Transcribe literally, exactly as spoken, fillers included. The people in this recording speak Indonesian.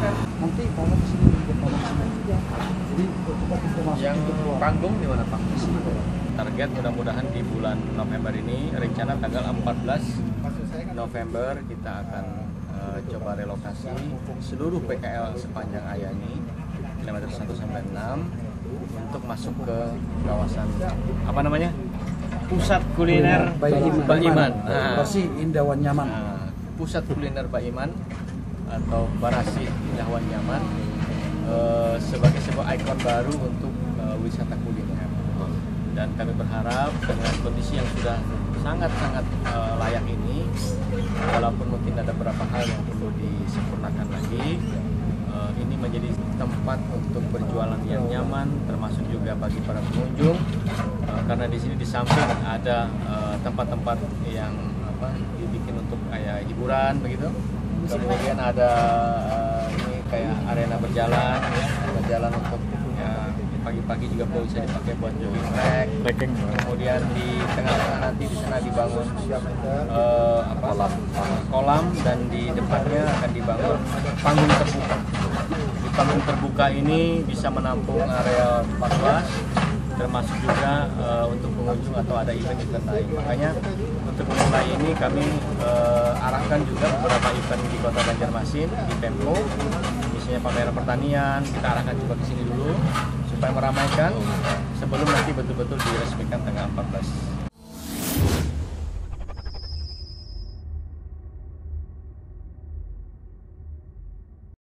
Nanti kalau di sini untuk pemanasan juga. Jadi kita bisa masuk Yang ke keluar. panggung di mana Pak? Target mudah-mudahan di bulan November ini, rencana tanggal empat belas November kita akan uh, coba relokasi seluruh P K L sepanjang Ayani kilometer satu sampai enam untuk masuk ke kawasan apa namanya? Pusat kuliner Mbak Iman. Nah, Bersih, indah, wan, nyaman. Nah, pusat kuliner Mbak Iman atau Barasi Indah Wan Nyaman uh, sebagai sebuah ikon baru untuk uh, wisata kuliner. Dan kami berharap dengan kondisi yang sudah sangat-sangat uh, layak ini, walaupun mungkin ada beberapa hal yang perlu disempurnakan lagi, uh, ini menjadi tempat untuk berjualan yang nyaman, termasuk juga bagi para pengunjung, uh, karena di sini di samping ada uh, tempat-tempat yang apa dibikin untuk kayak hiburan begitu. Kemudian ada uh, ini kayak arena berjalan, ya, berjalan untuk ya, pagi-pagi juga bisa dipakai buat jogging track. Kemudian di tengah-tengah nanti di sana dibangun uh, apa, kolam, kolam dan di depannya akan dibangun panggung terbuka. Di panggung terbuka ini bisa menampung area empat belas, termasuk juga uh, untuk pengunjung atau ada event-event lain. Makanya untuk memulai ini kami uh, arahkan juga beberapa event di Kota Banjarmasin, di Pemko, misalnya pameran pertanian, kita arahkan juga ke sini dulu supaya meramaikan sebelum nanti betul-betul diresmikan tanggal empat belas.